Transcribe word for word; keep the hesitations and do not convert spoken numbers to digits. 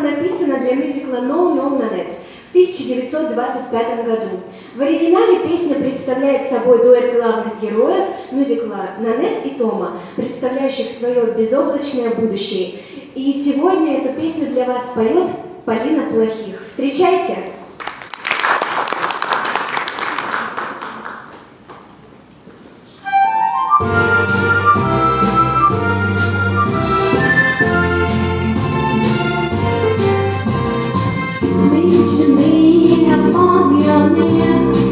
написана для мюзикла «No, no, Nanette» в тысяча девятьсот двадцать пятом году. В оригинале песня представляет собой дуэт главных героев мюзикла Нанет и Тома, представляющих свое безоблачное будущее. И сегодня эту песню для вас поет Полина Плохих. Встречайте! Reach me upon your neck.